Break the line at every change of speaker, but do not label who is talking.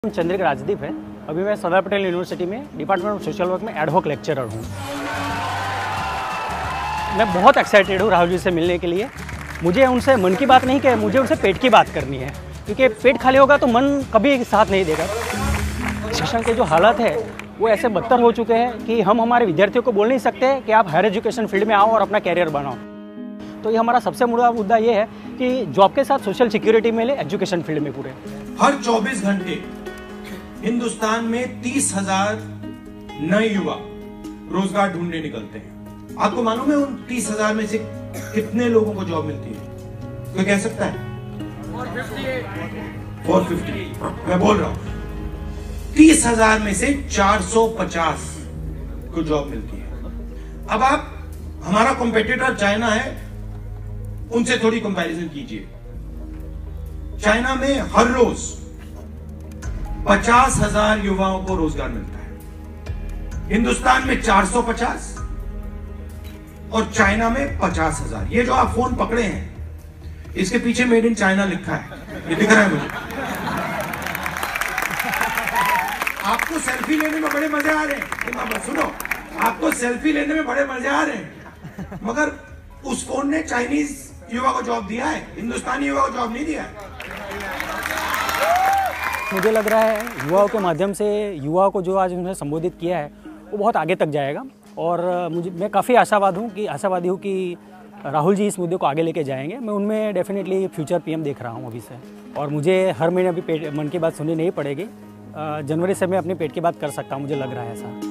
चंद्रिका राजदीप है। अभी मैं सरदार पटेल यूनिवर्सिटी में डिपार्टमेंट ऑफ सोशल वर्क में एडहॉक लेक्चरर हूँ। मैं बहुत एक्साइटेड हूँ राहुल जी से मिलने के लिए। मुझे उनसे मन की बात नहीं कि मुझे उनसे पेट की बात करनी है, क्योंकि पेट खाली होगा तो मन कभी साथ नहीं देगा। शिक्षण के जो हालात है वो ऐसे बदतर हो चुके हैं कि हम हमारे विद्यार्थियों को बोल नहीं सकते कि आप हायर एजुकेशन फील्ड में आओ और अपना कैरियर बनाओ। तो ये हमारा सबसे बड़ा मुद्दा ये है कि जॉब के साथ सोशल सिक्योरिटी मिले एजुकेशन फील्ड में पूरे।
हर 24 घंटे हिंदुस्तान में 30,000 नए युवा रोजगार ढूंढने निकलते हैं। आपको मालूम है उन 30,000 में से कितने लोगों को जॉब मिलती है? कोई कह सकता है? 450। मैं बोल रहा हूं 30,000 में से 450 को जॉब मिलती है। अब आप हमारा कॉम्पिटिटर चाइना है, उनसे थोड़ी कंपैरिजन कीजिए। चाइना में हर रोज 50,000 युवाओं को रोजगार मिलता है। हिंदुस्तान में 450 और चाइना में 50,000। ये जो आप फोन पकड़े हैं इसके पीछे मेड इन चाइना लिखा है, ये दिख रहा है मुझे। आपको सेल्फी लेने में बड़े मजे आ रहे हैं, सुनो, आपको सेल्फी लेने में बड़े मजे आ रहे हैं, मगर उस फोन ने चाइनीज युवा को जॉब दिया है, हिंदुस्तानी युवा को जॉब नहीं दिया है।
मुझे लग रहा है युवाओं के माध्यम से युवाओं को जो आज उन्होंने संबोधित किया है वो बहुत आगे तक जाएगा, और मैं काफ़ी आशावादी हूँ कि राहुल जी इस मुद्दे को आगे लेके जाएंगे। मैं उनमें डेफिनेटली फ्यूचर पीएम देख रहा हूँ अभी से, और मुझे हर महीने अभी मन की बात सुननी नहीं पड़ेगी। जनवरी से मैं अपनी पेट की बात कर सकता हूँ, मुझे लग रहा है ऐसा।